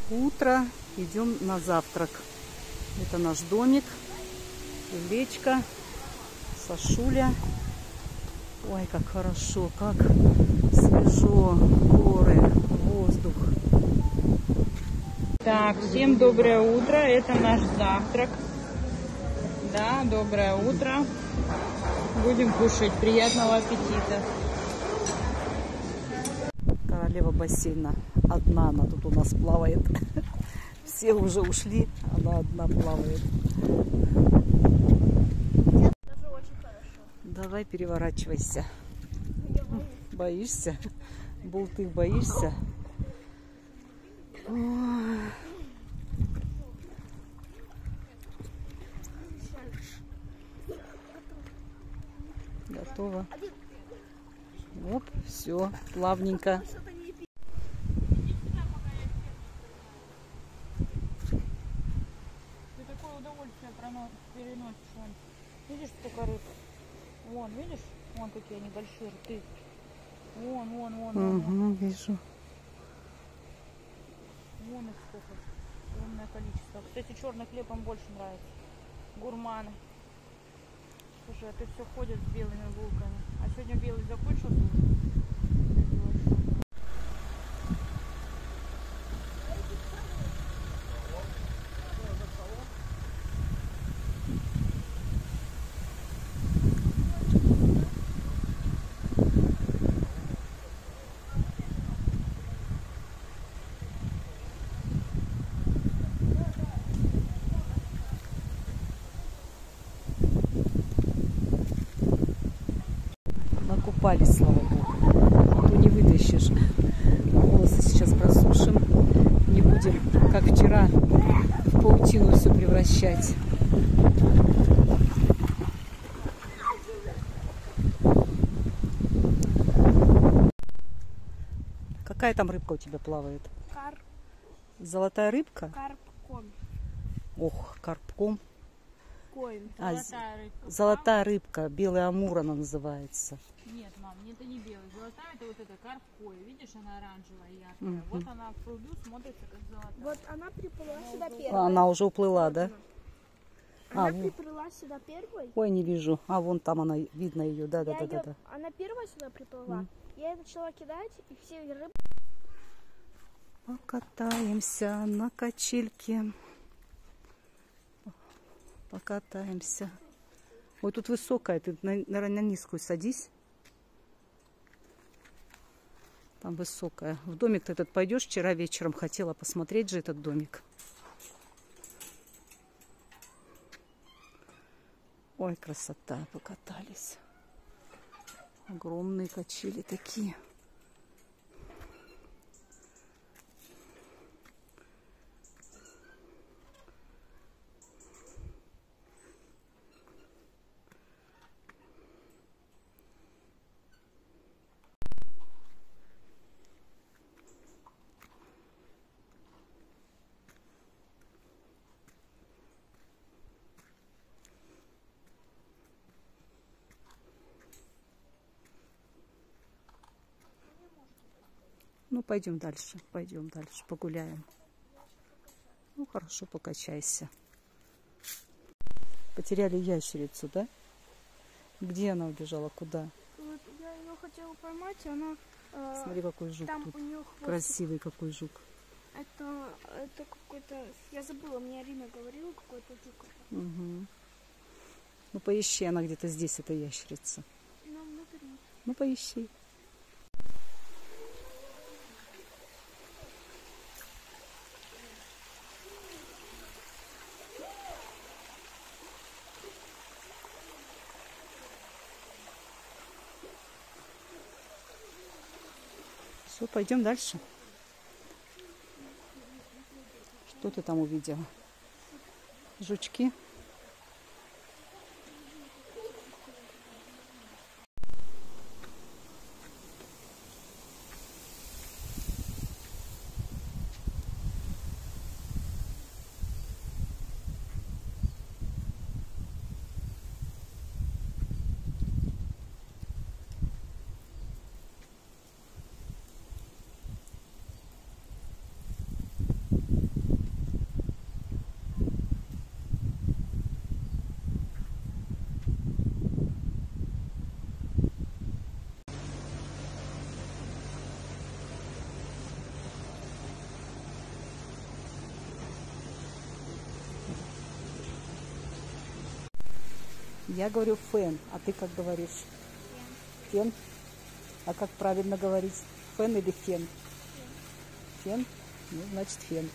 Утро, идем на завтрак. Это наш домик, Лечка, Сашуля. Ой, как хорошо, как свежо, горы, воздух. Так, всем доброе утро, это наш завтрак. Да, доброе утро. Будем кушать, приятного аппетита. Королева бассейна. Одна она тут у нас плавает. Все уже ушли, она одна плавает. Даже очень хорошо. Давай переворачивайся. Боишься? Болты боишься? Ой. Готово. Оп, все, плавненько. Ты такое удовольствие переносишь, вон. Видишь, сколько рыб? Вон, видишь? Вон какие они большие рты. Вон. Угу, вижу. Вон их сколько. Огромное количество. Кстати, черный хлеб им больше нравится. Гурманы. Слушай, а ты все ходят с белыми булками. А сегодня белый закончился уже? Накупались, слава богу. А то не вытащишь. Волосы сейчас просушим. Не будем, как вчера, в паутину все превращать. Какая там рыбка у тебя плавает? Карп. Золотая рыбка? Карпком. Ох, карпком. Коин. Золотая рыбка. Золотая рыбка, белый амур она называется. Нет, мам, это не белый. Золотая это вот эта карпкоя. Видишь, она оранжевая, яркая. Вот она в пруду смотрится как золотая. Вот она приплыла сюда первой. Она уже уплыла, да? Она вот. приплыла сюда первой. Ой, не вижу. А вон там она, видно ее. Да. Она первая сюда приплыла. Я начала кидать, и все рыбы... Покатаемся на качельке. Покатаемся. Ой, тут высокая. Ты, наверное, на низкую садись. Там высокая. В домик ты этот пойдешь? Вчера вечером хотела посмотреть же этот домик. Ой, красота. Покатались. Огромные качели такие. Ну, пойдем дальше, погуляем. Ну, хорошо, покачайся. Потеряли ящерицу, да? Где она убежала, куда? Вот я ее хотела поймать, и она... Смотри, какой жук там тут. у нее хвост. Красивый какой жук. Это какой-то... Я забыла, мне Арина говорила, какой-то жук. Угу. Ну, поищи, она где-то здесь, эта ящерица. Ну, внутри. Ну, поищи. Все, пойдем дальше. Что ты там увидела? Жучки? Я говорю фен, а ты как говоришь? Фен. А как правильно говорить? Фен или фен? Фен? Ну, значит, фен.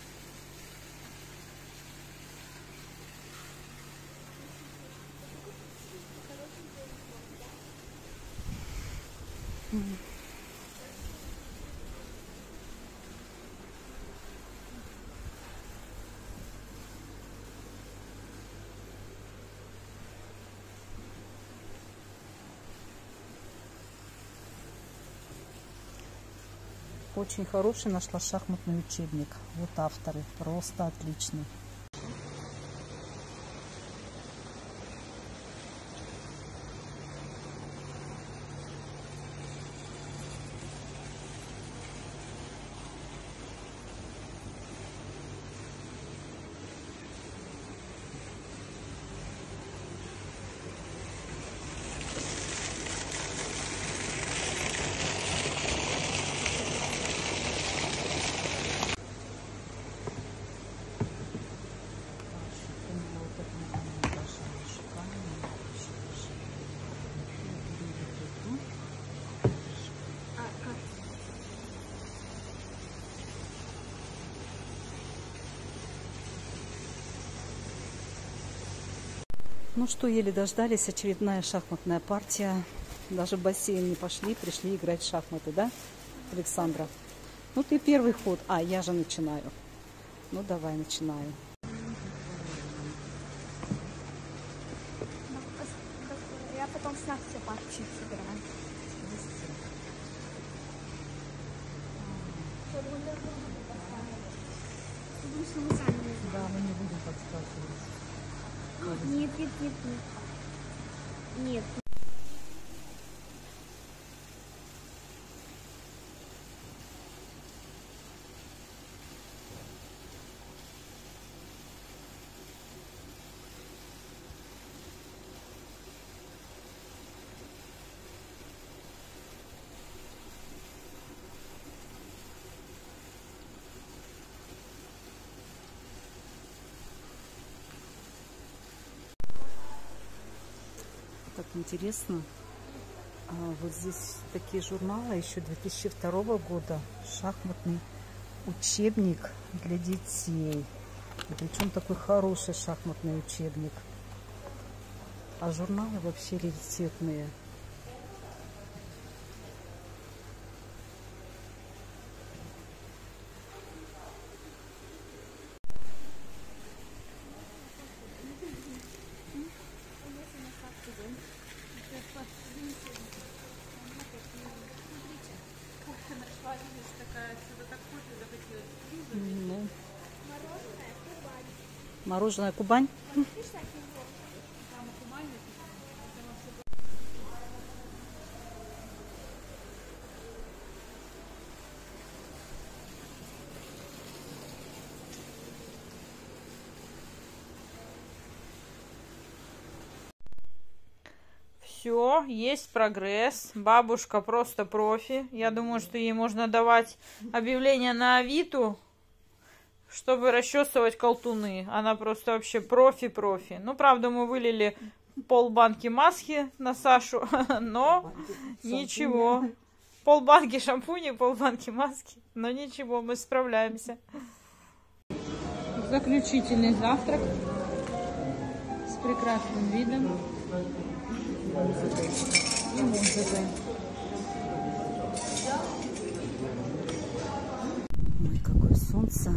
Очень хороший нашла шахматный учебник. Вот авторы. Просто отличный. Ну что, еле дождались, очередная шахматная партия. Даже в бассейн не пошли, пришли играть в шахматы, да, Александра? Ну ты первый ход. А, я же начинаю. Ну давай, начинаю. Я потом с нас все партии собираю. Да, мы не будем подсказывать. Нет, нет, нет, нет. Нет. Так интересно. Вот здесь такие журналы еще 2002 года. Шахматный учебник для детей. И причем такой хороший шахматный учебник. А журналы вообще раритетные. Ну, мороженое Кубань. Все, есть прогресс. Бабушка просто профи. Я думаю, что ей можно давать объявление на Авито, чтобы расчесывать колтуны. Она просто вообще профи-профи. Ну, правда, мы вылили полбанки маски на Сашу, но ничего. Полбанки шампуней, полбанки маски. Но ничего, мы справляемся. Заключительный завтрак с прекрасным видом. И музыкой. Ой, какое солнце,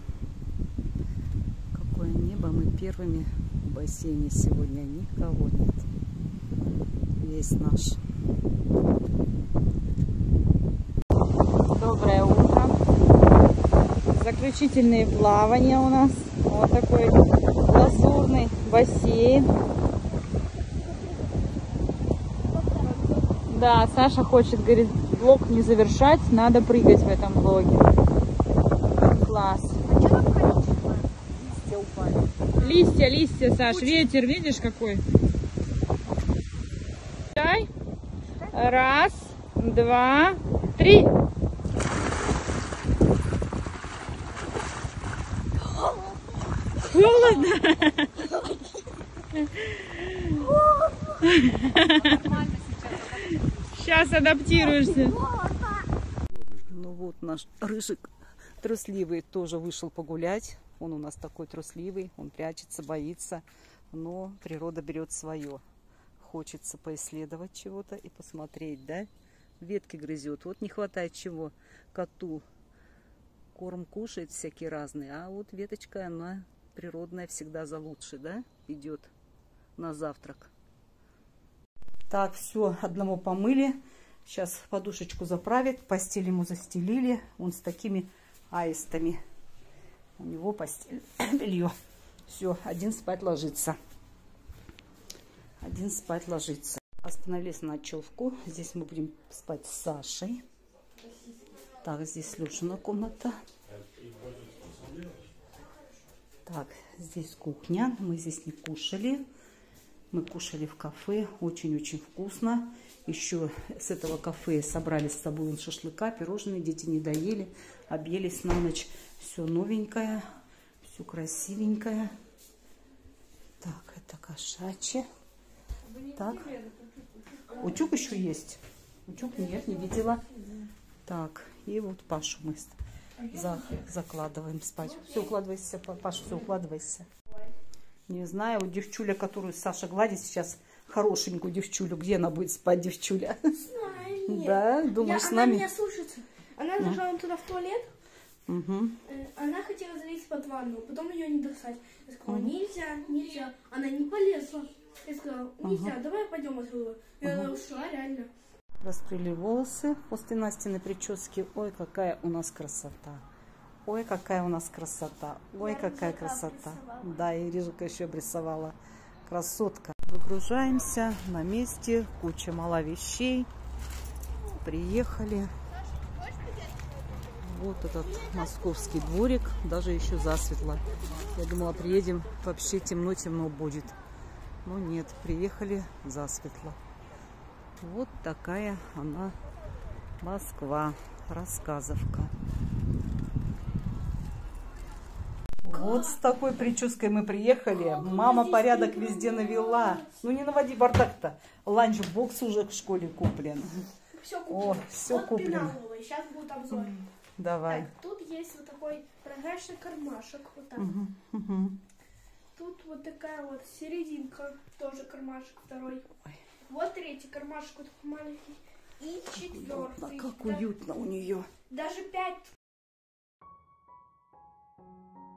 какое небо. Мы первыми в бассейне сегодня. Никого нет. Весь наш. Доброе утро. Заключительные плавания у нас. Вот такой лазурный бассейн. Да, Саша хочет, говорит, влог не завершать, надо прыгать в этом влоге. Класс. Листья упали. Листья, Саш, ветер, видишь какой? Дай. Раз, два, три. Холодно. Сейчас адаптируешься. Ну вот наш рыжик трусливый тоже вышел погулять. Он у нас такой трусливый, он прячется, боится. Но природа берет свое. Хочется поисследовать чего-то и посмотреть, да? Ветки грызет. Вот не хватает чего коту. Корм кушает всякие разные, а вот веточка, она природная, всегда за лучше, да? Идет на завтрак. Так, все, одного помыли. Сейчас подушечку заправит, постель ему застелили. Он с такими аистами. У него постель, белье. Все, один спать ложится. Один спать ложится. Остановились на ночевку. Здесь мы будем спать с Сашей. Так, здесь Люшина комната. Так, здесь кухня. Мы здесь не кушали. Мы кушали в кафе. Очень-очень вкусно. Еще с этого кафе собрали с собой шашлыка, пирожные. Дети не доели. Объелись на ночь. Все новенькое. Все красивенькое. Так, это кошачье. Так. Утюг еще есть? Утюг нет, не видела. Так, и вот Пашу мы закладываем спать. Все, укладывайся, Паша, все, укладывайся. Не знаю, девчуля, которую Саша гладит сейчас, хорошенькую девчулю. Где она будет спать, девчуля? Знаю, да, думаешь, с нами? Она меня слушается. Она зашла туда в туалет. Угу. Она хотела залезть под ванну, потом ее не достать. Я сказала, нельзя, нельзя. Она не полезла. Я сказала, нельзя, давай пойдем отсюда. И она ушла, реально. Распряли волосы после Настиной прически. Ой, какая у нас красота. Ой, какая у нас красота. Ой, какая красота. Да, и Рижика еще обрисовала. Красотка. Выгружаемся на месте. Куча мало вещей. Приехали. Вот этот московский дворик. Даже еще засветло. Я думала, приедем, вообще темно-темно будет. Но нет, приехали засветло. Вот такая она, Москва, рассказовка. Вот с такой прической мы приехали. Мама порядок везде навела. Ну не наводи бардак-то. Ланчбокс уже в школе куплен. Все куплено. О, все куплено. Сейчас будет обзор. Давай. Так, тут есть вот такой прозрачный кармашек. Вот так. Тут вот такая вот серединка, тоже кармашек второй. Вот третий кармашек, вот такой маленький. И четвертый. Как уютно у нее. Даже 5